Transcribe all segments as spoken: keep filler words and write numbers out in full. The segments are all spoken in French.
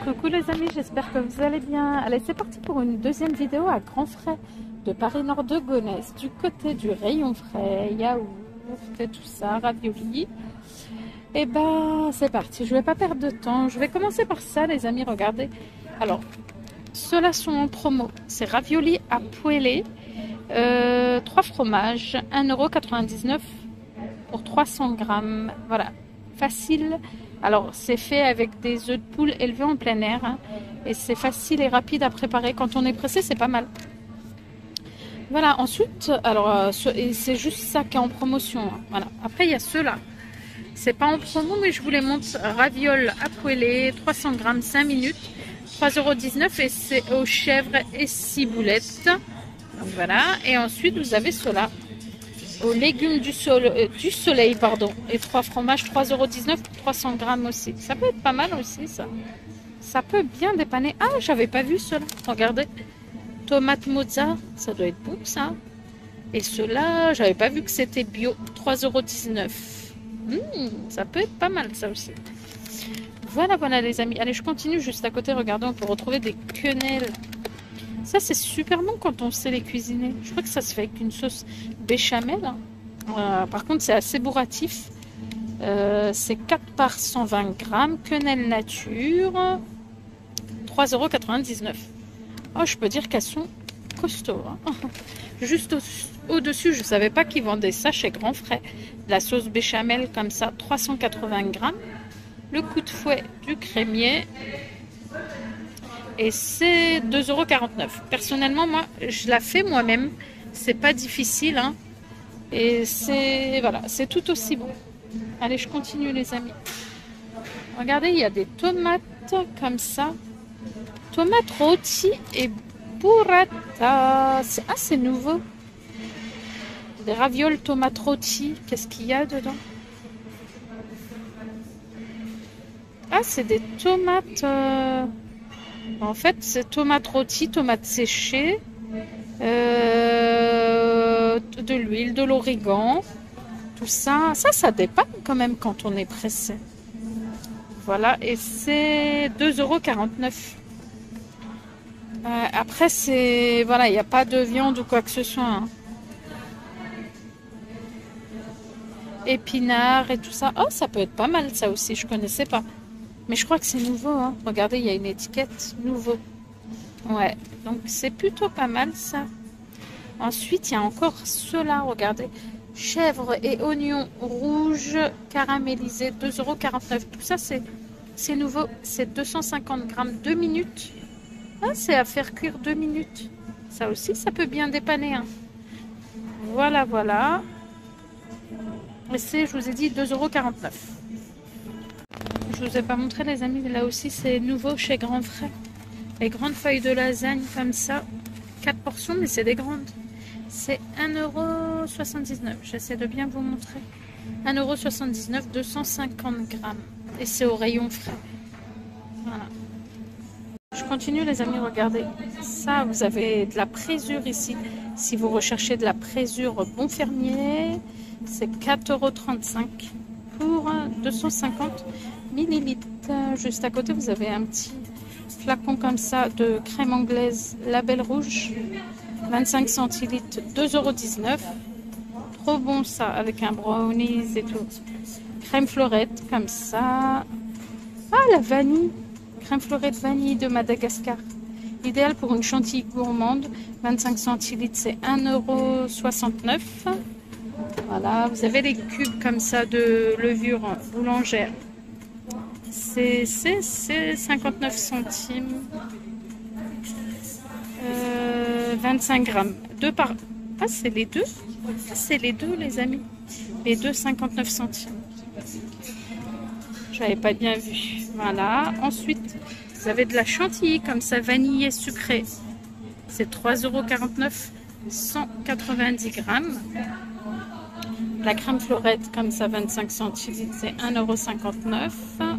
Coucou les amis, j'espère que vous allez bien. Allez, c'est parti pour une deuxième vidéo à grands frais de Paris Nord de Gonesse, du côté du rayon frais, yaourt et tout ça, ravioli. Et ben c'est parti, je vais pas perdre de temps, je vais commencer par ça les amis, regardez. Alors, ceux-là sont en promo, c'est ravioli à poêler, euh, trois fromages, un euro quatre-vingt-dix-neuf pour trois cents grammes, voilà, facile. Alors, c'est fait avec des œufs de poule élevés en plein air. Hein, et c'est facile et rapide à préparer. Quand on est pressé, c'est pas mal. Voilà, ensuite, alors, c'est juste ça qui est en promotion. Hein, voilà. Après, il y a ceux-là. C'est pas en promo, mais je vous les montre. Ravioles à poêler, trois cents grammes, cinq minutes, trois euros dix-neuf. Et c'est aux chèvres et ciboulettes. Donc voilà. Et ensuite, vous avez ceux-là. Aux légumes du, sol, euh, du soleil, pardon, et trois fromages, trois euros dix-neuf pour trois cents grammes aussi. Ça peut être pas mal aussi, ça. Ça peut bien dépanner. Ah, j'avais pas vu cela. Regardez. Tomate mozza, ça doit être bon, ça. Et cela, j'avais pas vu que c'était bio. trois euros dix-neuf. Mmh, ça peut être pas mal, ça aussi. Voilà, voilà, les amis. Allez, je continue juste à côté. Regardez, on peut retrouver des quenelles. Ça, c'est super bon quand on sait les cuisiner. Je crois que ça se fait avec une sauce béchamel. Euh, par contre, c'est assez bourratif. Euh, c'est quatre par cent vingt grammes. Quenelle nature. trois euros quatre-vingt-dix-neuf. Oh, je peux dire qu'elles sont costauds. Hein. Juste au-dessus, au je ne savais pas qu'ils vendaient ça chez Grand Frais. La sauce béchamel comme ça, trois cent quatre-vingts grammes. Le coup de fouet du crémier. Et c'est deux euros quarante-neuf. Personnellement, moi, je la fais moi-même. C'est pas difficile. Hein. Et c'est voilà, c'est tout aussi bon. Allez, je continue, les amis. Regardez, il y a des tomates comme ça. Tomates rôties et burrata. Ah, c'est nouveau. Des ravioles tomates rôties. Qu'est-ce qu'il y a dedans? Ah, c'est des tomates... Euh... En fait, c'est tomates rôties, tomates séchées, euh, de l'huile, de l'origan, tout ça. Ça, ça dépanne quand même quand on est pressé. Voilà, et c'est deux euros quarante-neuf. Euh, après, c'est... Voilà, il n'y a pas de viande ou quoi que ce soit. Hein. Épinards et tout ça. Oh, ça peut être pas mal, ça aussi, je connaissais pas. Mais je crois que c'est nouveau. Hein. Regardez, il y a une étiquette nouveau. Ouais, donc c'est plutôt pas mal ça. Ensuite, il y a encore ceux-là. Regardez. Chèvre et oignons rouges caramélisés, deux euros quarante-neuf. Tout ça, c'est nouveau. C'est deux cent cinquante grammes, deux minutes. Ah, c'est à faire cuire deux minutes. Ça aussi, ça peut bien dépanner. Hein. Voilà, voilà. Et c'est, je vous ai dit, deux euros quarante-neuf. Je vous ai pas montré les amis, là aussi c'est nouveau chez Grand Frais. Les grandes feuilles de lasagne comme ça, quatre portions mais c'est des grandes. C'est un euro soixante-dix-neuf, j'essaie de bien vous montrer. un euro soixante-dix-neuf, deux cent cinquante grammes. Et c'est au rayon frais. Voilà. Je continue les amis, regardez. Ça, vous avez de la présure ici. Si vous recherchez de la présure bon fermier, c'est quatre euros trente-cinq pour deux cent cinquante millilitres. Juste à côté, vous avez un petit flacon comme ça de crème anglaise Label Rouge, vingt-cinq centilitres, deux euros dix-neuf. Trop bon ça, avec un brownies et tout. Crème fleurette comme ça. Ah, la vanille. Crème fleurette vanille de Madagascar. Idéal pour une chantilly gourmande. vingt-cinq centilitres, c'est un euro soixante-neuf. Voilà, vous avez les cubes comme ça de levure boulangère. C'est cinquante-neuf centimes. Euh, vingt-cinq grammes. Deux par... Ah, c'est les deux ah, c'est les deux, les amis. Les deux, cinquante-neuf centimes. J'avais pas bien vu. Voilà. Ensuite, vous avez de la chantilly comme ça, vanillé sucré. C'est trois euros quarante-neuf, cent quatre-vingt-dix grammes. La crème fleurette comme ça, vingt-cinq centilitres, c'est un euro cinquante-neuf.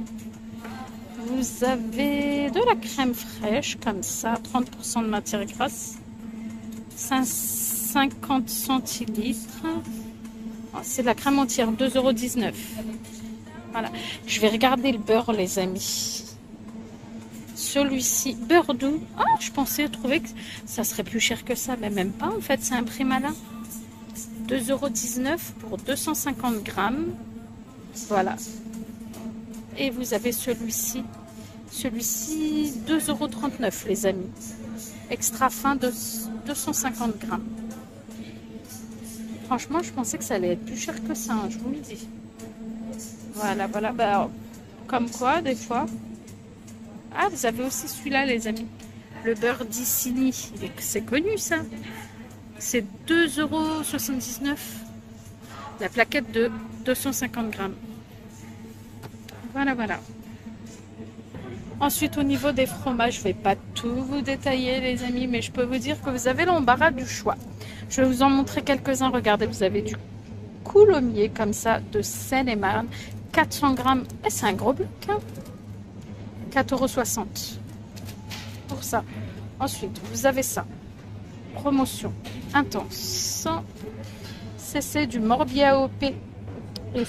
Vous avez de la crème fraîche comme ça, trente pour cent de matière grasse, cinquante centilitres. C'est de la crème entière, deux euros dix-neuf. Voilà. Je vais regarder le beurre, les amis. celui-ci, beurre doux. Ah, je pensais trouver que ça serait plus cher que ça, mais même pas. En fait, c'est un prix malin. deux euros dix-neuf pour deux cent cinquante grammes. Voilà. Et vous avez celui-ci. Celui-ci, deux euros trente-neuf, les amis. Extra fin de deux cent cinquante grammes. Franchement, je pensais que ça allait être plus cher que ça, hein, je vous le dis. Voilà, voilà. Bah, alors, comme quoi, des fois... Ah, vous avez aussi celui-là, les amis. Le beurre d'Icini. C'est connu, ça. C'est deux euros soixante-dix-neuf. La plaquette de deux cent cinquante grammes. Voilà, voilà. Ensuite, au niveau des fromages, je ne vais pas tout vous détailler, les amis, mais je peux vous dire que vous avez l'embarras du choix. Je vais vous en montrer quelques-uns. Regardez, vous avez du coulommiers comme ça de Seine-et-Marne. quatre cents grammes. Et c'est un gros bloc, hein. quatre euros soixante pour ça. Ensuite, vous avez ça. Promotion intense. C'est du Morbier A O P. Et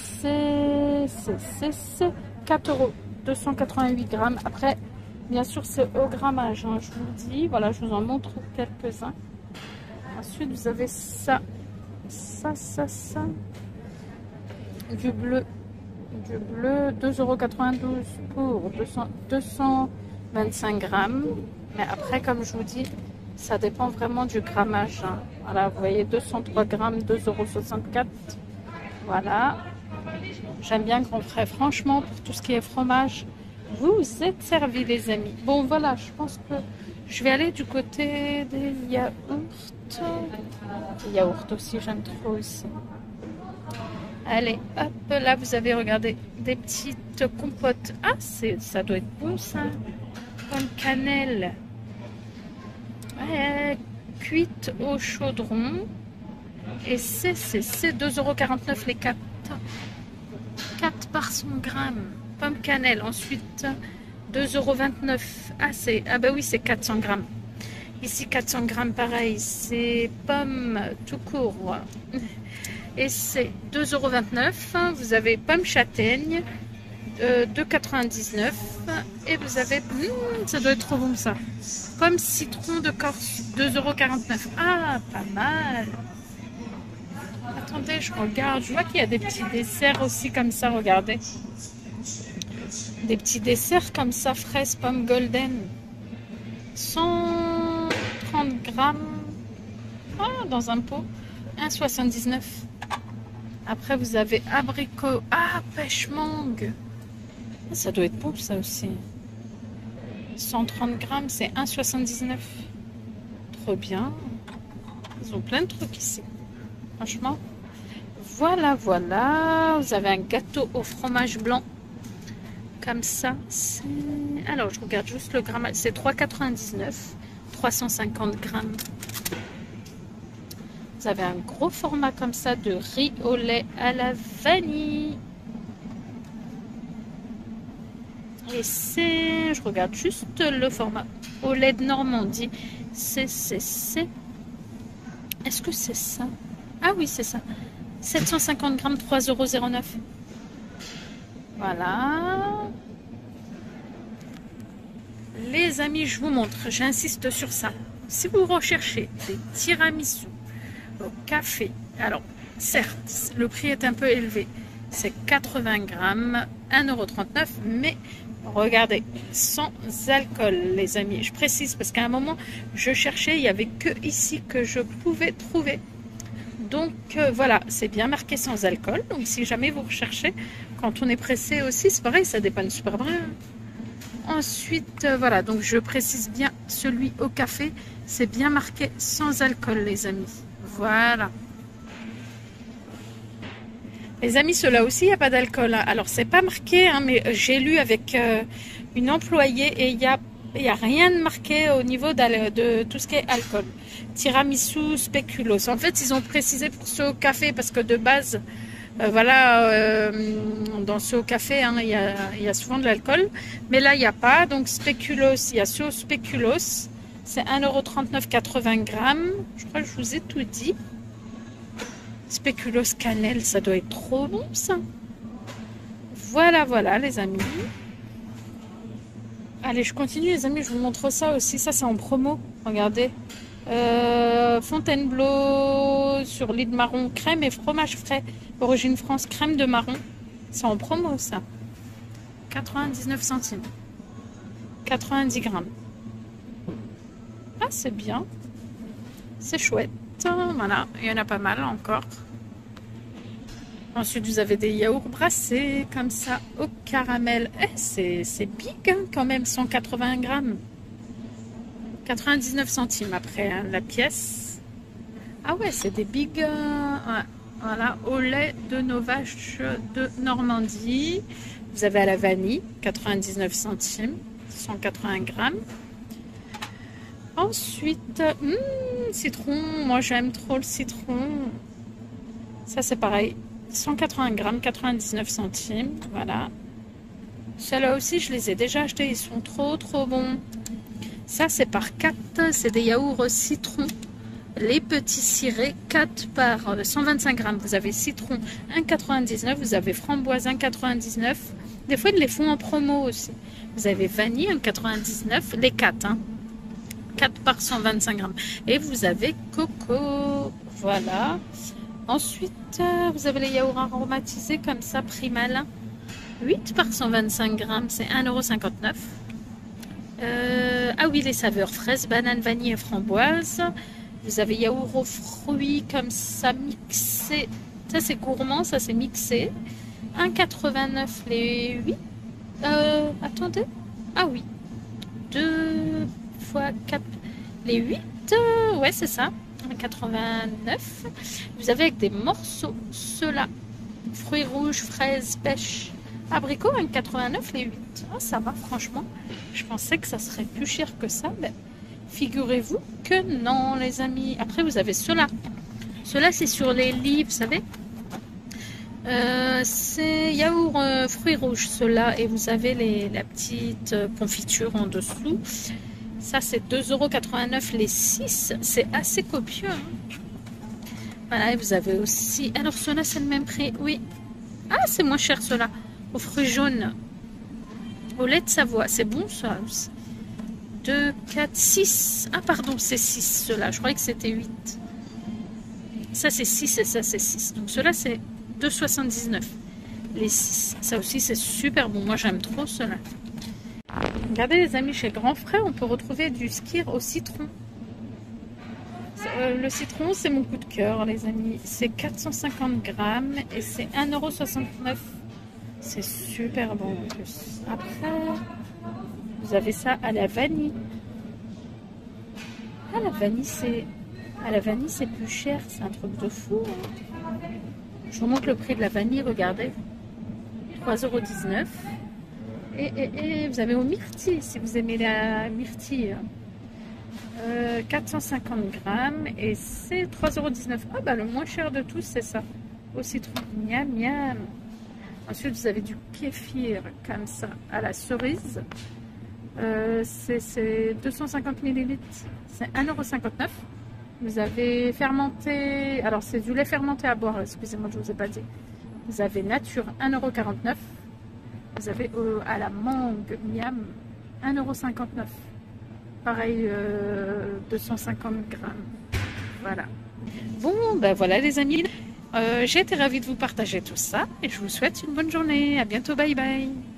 c'est quatre euros. deux cent quatre-vingt-huit grammes. Après, bien sûr, c'est au grammage, hein, je vous le dis. Voilà, je vous en montre quelques-uns. Ensuite, vous avez ça. Ça, ça, ça. Du bleu. Du bleu, deux euros quatre-vingt-douze pour deux cent vingt-cinq grammes. Mais après, comme je vous dis, ça dépend vraiment du grammage. Hein. Voilà, vous voyez, deux cent trois grammes, deux euros soixante-quatre. Voilà. J'aime bien Grand Frais. Franchement, pour tout ce qui est fromage, vous êtes servis, les amis. Bon, voilà, je pense que je vais aller du côté des yaourts. Les yaourts aussi, j'aime trop aussi. Allez, hop, là, vous avez, regardé des petites compotes. Ah, ça doit être bon, ça. Comme cannelle. Ouais, cuite au chaudron. Et c'est deux euros quarante-neuf les quatre. quatre par cent grammes. Pomme cannelle. Ensuite, deux euros vingt-neuf. Ah, ah bah oui, c'est quatre cents grammes. Ici, quatre cents grammes, pareil. C'est pomme tout court. Et c'est deux euros vingt-neuf. Vous avez pomme châtaigne, euh, deux euros quatre-vingt-dix-neuf. Et vous avez, hmm, ça doit être trop bon ça. Pomme citron de Corse, deux euros quarante-neuf. Ah, pas mal. Attendez, je regarde. Je vois qu'il y a des petits desserts aussi comme ça, regardez. Des petits desserts comme ça, fraises, pommes golden. cent trente grammes. Ah, dans un pot. un euro soixante-dix-neuf. Après, vous avez abricot. Ah, pêche mangue. Ça doit être bon, ça aussi. cent trente grammes, c'est un euro soixante-dix-neuf. Trop bien. Ils ont plein de trucs ici. Franchement. Voilà, voilà. Vous avez un gâteau au fromage blanc. Comme ça. Alors, je regarde juste le grammage. C'est trois euros quatre-vingt-dix-neuf. trois cent cinquante grammes. Vous avez un gros format comme ça de riz au lait à la vanille. Et c'est... Je regarde juste le format au lait de Normandie. C'est... c'est... Est-ce que c'est ça? Ah oui, c'est ça. sept cent cinquante grammes, trois euros zéro neuf. Voilà. Les amis, je vous montre. J'insiste sur ça. Si vous recherchez des tiramisu au café, alors certes, le prix est un peu élevé. C'est quatre-vingts grammes, un euro trente-neuf. Mais regardez, sans alcool, les amis. Je précise parce qu'à un moment, je cherchais, il n'y avait que ici que je pouvais trouver. Donc euh, voilà, c'est bien marqué sans alcool. Donc si jamais vous recherchez, quand on est pressé aussi, c'est pareil, ça dépanne super bien. Ensuite, euh, voilà, donc je précise bien, celui au café, c'est bien marqué sans alcool, les amis. Voilà. Les amis, ceux-là aussi, il n'y a pas d'alcool. Hein. Alors, c'est pas marqué, hein, mais j'ai lu avec euh, une employée et il n'y a, y a rien de marqué au niveau de tout ce qui est alcool. Tiramisu, spéculoos. En fait, ils ont précisé pour ceux au café parce que de base, euh, voilà, euh, dans ceux au café, hein, il y a, y a souvent de l'alcool. Mais là, il n'y a pas. Donc, spéculoos, il y a ceux au spéculoos. C'est un euro trente-neuf, quatre-vingts grammes. Je crois que je vous ai tout dit. Spéculoos cannelle, ça doit être trop bon, ça. Voilà, voilà, les amis. Allez, je continue les amis, je vous montre ça aussi. Ça, c'est en promo. Regardez. Euh, Fontainebleau sur lit de marron, crème et fromage frais. Origine France, crème de marron. C'est en promo ça. quatre-vingt-dix-neuf centimes. quatre-vingt-dix grammes. Ah, c'est bien. C'est chouette. Voilà, il y en a pas mal encore. Ensuite, vous avez des yaourts brassés comme ça au caramel. Eh, c'est big hein, quand même, cent quatre-vingts grammes. quatre-vingt-dix-neuf centimes après hein, la pièce. Ah ouais, c'est des big. Euh, ouais, voilà, au lait de nos vaches de Normandie. Vous avez à la vanille, quatre-vingt-dix-neuf centimes, cent quatre-vingts grammes. Ensuite, hmm, citron. Moi, j'aime trop le citron. Ça, c'est pareil. cent quatre-vingts grammes, quatre-vingt-dix-neuf centimes. Voilà. Ceux-là aussi, je les ai déjà achetés. Ils sont trop, trop bons. Ça, c'est par quatre. C'est des yaourts citron. Les petits cirés, quatre par cent vingt-cinq grammes. Vous avez citron un virgule quatre-vingt-dix-neuf. Vous avez framboise un virgule quatre-vingt-dix-neuf. Des fois, ils les font en promo aussi. Vous avez vanille un virgule quatre-vingt-dix-neuf. Les quatre, hein. quatre par cent vingt-cinq grammes. Et vous avez coco. Voilà. Ensuite, vous avez les yaourts aromatisés comme ça, Primal. huit par cent vingt-cinq grammes, c'est un euro cinquante-neuf. Euh, ah oui, les saveurs fraise, banane, vanille et framboise. Vous avez yaourt aux fruits comme ça, mixé. Ça, c'est gourmand, ça, c'est mixé. un virgule quatre-vingt-neuf les huit. Euh, attendez. Ah oui. deux fois quatre les huit. Euh, ouais, c'est ça. un virgule quatre-vingt-neuf. Vous avez avec des morceaux, ceux-là. Fruits rouges, fraises, pêche, abricots, un virgule quatre-vingt-neuf les huit. Oh, ça va, franchement. Je pensais que ça serait plus cher que ça, mais figurez-vous que non, les amis. Après, vous avez ceux-là. Ceux-là, c'est sur les lits, vous savez. Euh, c'est yaourt euh, fruits rouges, ceux-là. Et vous avez les, la petite euh, confiture en dessous. Ça, c'est deux euros quatre-vingt-neuf les six. C'est assez copieux. Hein. Voilà, et vous avez aussi... Alors, ceux-là, c'est le même prix. Oui. Ah, c'est moins cher, ceux-là. Aux fruits jaunes. Au lait de Savoie. C'est bon, ça aussi. deux, quatre, six. Ah, pardon, c'est six, ceux-là. Je croyais que c'était huit. Ça, c'est six et ça, c'est six. Donc, ceux-là, c'est deux euros soixante-dix-neuf. Les six. Ça aussi, c'est super bon. Moi, j'aime trop ceux-là. Regardez les amis, chez Grand Frère, on peut retrouver du skyr au citron. Euh, le citron, c'est mon coup de cœur, les amis. C'est quatre cent cinquante grammes et c'est un euro soixante-neuf. C'est super bon en plus. Après, vous avez ça à la vanille. Ah, la vanille, c'est à la vanille, c'est plus cher. C'est un truc de fou. Hein. Je vous montre le prix de la vanille, regardez. trois euros dix-neuf. Et, et, et vous avez au myrtille, si vous aimez la myrtille. Euh, quatre cent cinquante grammes et c'est trois euros dix-neuf. Ah bah le moins cher de tous, c'est ça. Au citron. Miam, miam. Ensuite, vous avez du kéfir comme ça à la cerise. Euh, c'est deux cent cinquante millilitres. C'est un euro cinquante-neuf. Vous avez fermenté. Alors, c'est du lait fermenté à boire. Excusez-moi, je ne vous ai pas dit. Vous avez nature un euro quarante-neuf. Vous avez euh, à la mangue miam un euro cinquante-neuf. Pareil, euh, deux cent cinquante grammes. Voilà. Bon, ben voilà les amis. Euh, j'ai été ravie de vous partager tout ça. Et je vous souhaite une bonne journée. À bientôt. Bye bye.